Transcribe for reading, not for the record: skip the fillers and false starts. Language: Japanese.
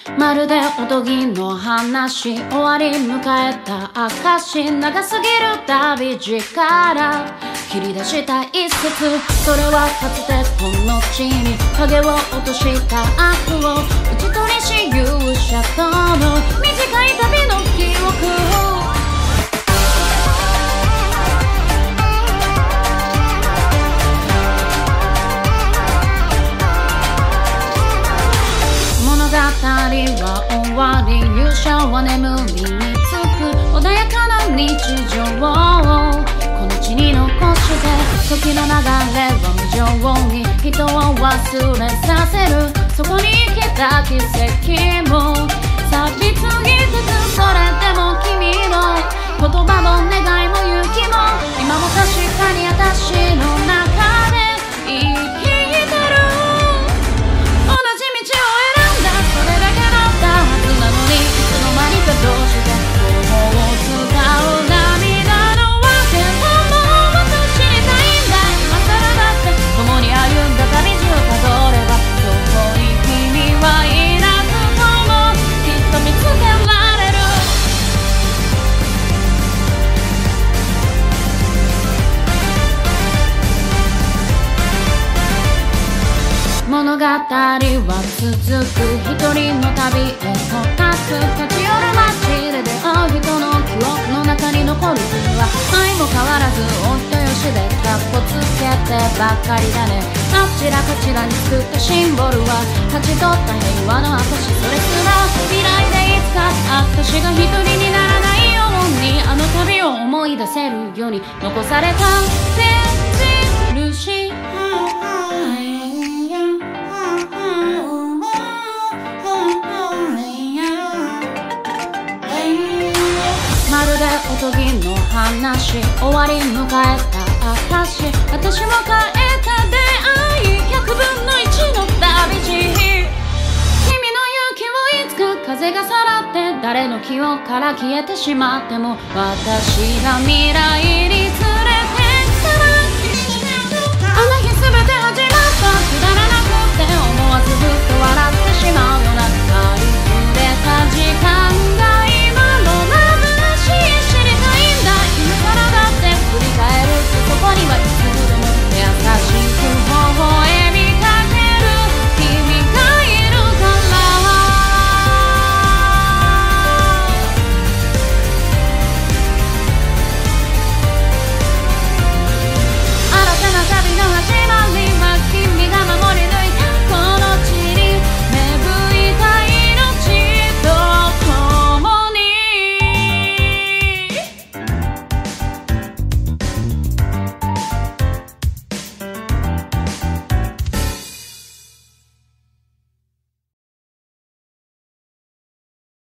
まるでおとぎの話、終わり迎えた証、長すぎる旅路から切り出した一節、それはかつてこの地に影を落とした悪を打ち取りし勇者との短い旅の記憶。物語は終わり、勇者は眠りにつく穏やかな日常をこの地に残して、時の流れは無情に人を忘れさせる、そこに生きた奇跡も錆びつぎつつ、それでも君の言葉も願いも勇気も今も確かに私の中で生きてる。同じ道を選んだ、それだけだったはずなのに、いつの間にかどうして頬を使う涙のわけももっと知りたいんだ。今更だって共に歩んだ旅路をたどれば、そこに君はいなくともきっと見つけられる。物語は続く、一人の旅へと立つ、立ち寄る街で出会う人の記憶の中に残る傷は愛も変わらずお人よしでかっこつけてばっかりだね。あちらこちらに作ったシンボルは勝ち取った平和の証、それすら未来でいつか私が一人にならないように、あの旅を思い出せるように残された印。まるでおとぎの話、終わり迎えた証、私も変えた出会い100分の1の旅路。君の勇気をいつか風がさらって、誰の記憶から消えてしまっても私が未来に連れてったら、あの日全て始まった、くだらなくて思わずふっと笑って